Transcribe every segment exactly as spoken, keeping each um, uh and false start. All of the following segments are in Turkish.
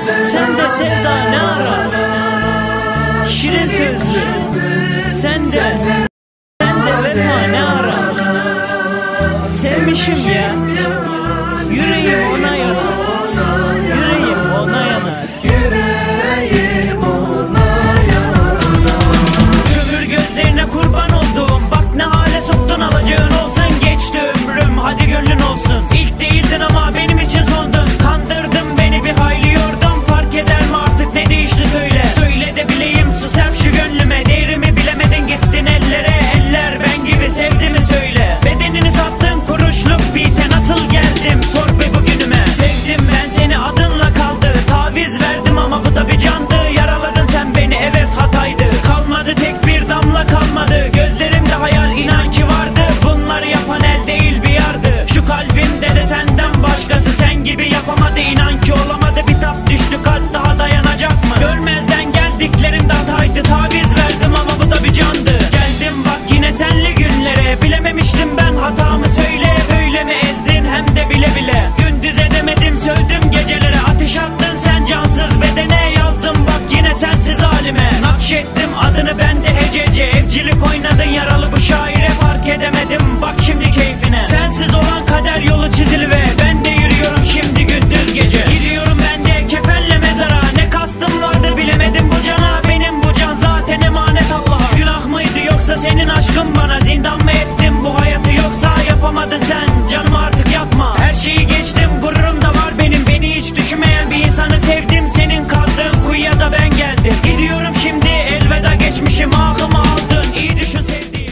Sen de sevda ne ara? Şirin sözlü sen de, sen de vefa ne ara? Sevmişim ya, yüreğim ona yanar, yüreğim ona yanar, yüreğim ona yanar. Kömür gözlerine kurban oldum, bak ne hale soktun, alacağın olsun. Geçti ömrüm, hadi gönlün olsun. İlk değildin ama benim için sondun. Kandırdın beni, bir hayli yordun. Fark eder mi artık ne değişti söyle. Söyle de bileyim, sus hep şu gönlüme. Değerimi bilemedin, gittin ellere. Eller ben gibi sevdi mi söyle. Bedenini sattın kuruşluk bite, nasıl geldim sor be bugünüme. Sevdim ben seni, adınla kaldı. Taviz verdim ama bu da bir candı. Yaraladın sen beni, evet hataydı. Kalmadı tek bir damla kalmadı. Gözlerimde hayal, inan ki vardı. Bunları yapan el değil bir yardı. Şu kalbimde de senden başkası sen gibi yapamadı. İnan ki olamadı, bir tap düştü kalp, daha dayanacak mı? Görmezden geldiklerimde hataydı. Taviz verdim ama bu da bir candı. Geldim bak yine senli günlere. Bilememiştim ben hatamı söyle. Böyle mi ezdin hem de bile bile. Gündüz edemedim, sövdüm gecelere. Ateş attın sen cansız bedene. Yazdım bak yine sensiz halime. Nakşettim adını ben de hecece. Evcilik oynadın yaralı bu şaire. Fark edemedim bak şimdi keyfine. Sensiz olan kader yolu çizili ve ben de yürüyorum şimdi gündüz gece. Gidiyorum ben de kefenle mezara. Ne kastım vardı bilemedim bu cana. Benim bu can zaten emanet Allah'a. Günah mıydı yoksa senin aşkın bana? Zindan mı ettim bu hayatı yoksa yapamadın sen, canımı artık yakma. Her şeyi geçtim, gururum da var benim. Beni hiç düşünmeyen bir insanı sevdim. Senin kazdığın kuyuya da ben geldim. Gidiyorum şimdi elveda geçmişim. Ahımı aldın, iyi düşün sevdiğim.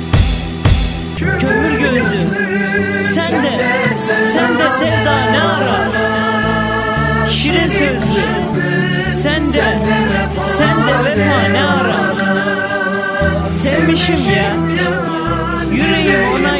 Kömür gözlü sen de, sen de sevda ne ara? Şirin sözlü sen de, sen de vefa ne ara? Sevmişim ya, yüreğim ona